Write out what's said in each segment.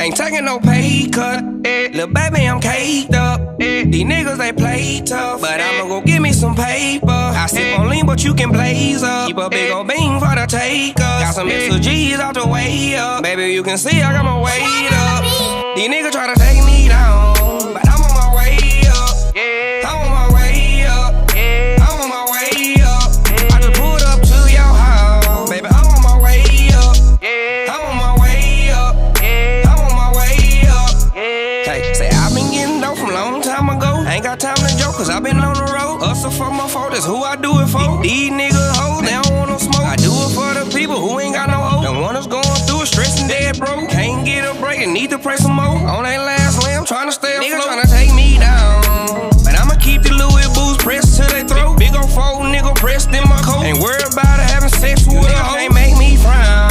Ain't taking no pay cut. Lil' baby, I'm caked up. These niggas, they play tough, but I'ma go get me some paper. I sip on lean, but you can blaze up. Keep a big ol' beam for the takers. Got some extra G's out the way up. Baby, you can see I got my weight up. These niggas try to take me down, but I'm on my way up. I'm on my way up. I'm on my way up. I just pulled up to your house, baby. I'm on my way up. I'm on my way up. I'm on my way up. Hey, say I've been getting dope from a long time ago. Ain't got time to joke, cause I've been on the road. Hustle for my phone, that's who I do it for. These niggas hoes, they don't want no smoke. I do it for the people who ain't got no hope. The one that's going through it, stressing dead, bro. Can't get a break and need to pray some more. On that last lamb, trying to stay afloat. Niggas trying to take me down, but I'ma keep the Louis boots pressed to their throat. Big ol' fold nigga pressed in my coat. Ain't worried about it having sex with a hoe. Can't make me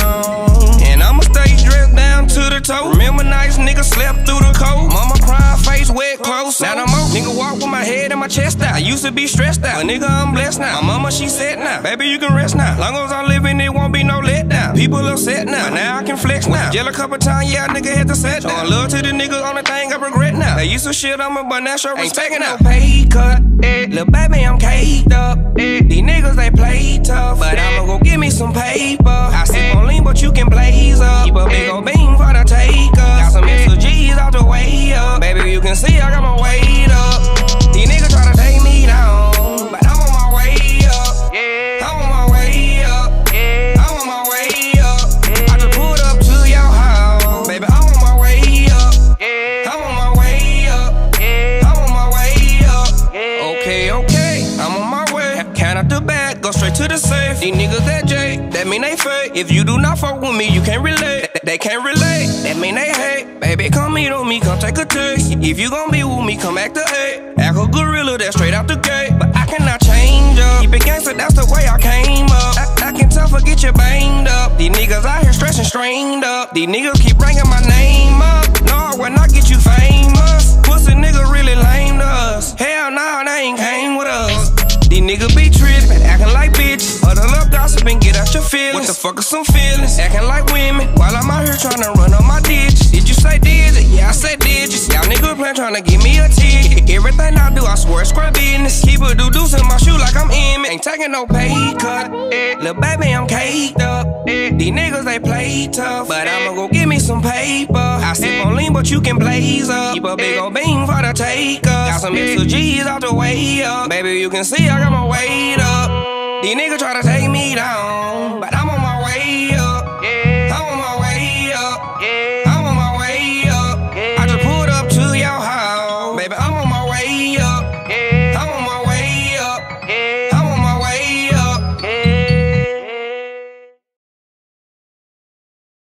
frown, and I'ma stay dressed down to the toe. Remember nice nigga slept through the cold. Mama crying, face wet, close. Now no more. Nigga walk with my head and my chest out. I used to be stressed out, but nigga I'm blessed now. My mama she said now, baby you can rest now. Long as I'm living, it won't be no letdown. People upset now, but now I can flex now. Jail a couple times, yeah, nigga had to set down. Showing love to the niggas on the thing I regret now. They used to shit on me, but now show respect now. Ain't taking no pay cut. Lil' baby, I'm caked up. These niggas, they play tough, but I'ma go get me some paper. I sip on lean, but you can blaze up. Keep a big ol' beam for the takers. Got some extra G's out the way up. Baby, you can see I got my weight up. These niggas try to take me down, but I'm on my way up. I'm on my way up. I'm on my way up. I just pulled up to your house, baby. I'm on my way up. I'm on my way up. I'm on my way up. Okay, I'm on my way. Count out the bag, go straight to the safe. These niggas that J, that mean they fake. If you do not fuck with me, you can't relate. They can't relate, that mean they hate. Baby, come meet on me, come take a taste. If you gon' be with me, come act the A. Act a gorilla, that's straight out the gate. But I cannot change up. Keep it gangster, that's the way I came up. I can tell, forget you banged up. These niggas out here stressing, strained up. These niggas keep bringing my name up. No, when I get you famous, pussy nigga really lame to us. Hell nah, they ain't came with us. These niggas be trippin', acting like bitches. Huddle up, gossip and get out your feelings. What the fuck are some feelings? Acting like women, while I'm out here tryna run up my digits. Did you say digits? Yeah, I said digits. Y'all niggas plan tryna give me a ticket. Everything I do, I swear it's square business. Keep a doo-doos in my shoe like I'm in it. Ain't taking no pay cut. Lil' baby, I'm caked up. These niggas, they play tough, but I'ma go get me some paper. I sip on lean, but you can blaze up. Keep a big ol' beam for the takers. Got some extra G's out the way up. Baby, you can see I got my weight up. These niggas try to take me down.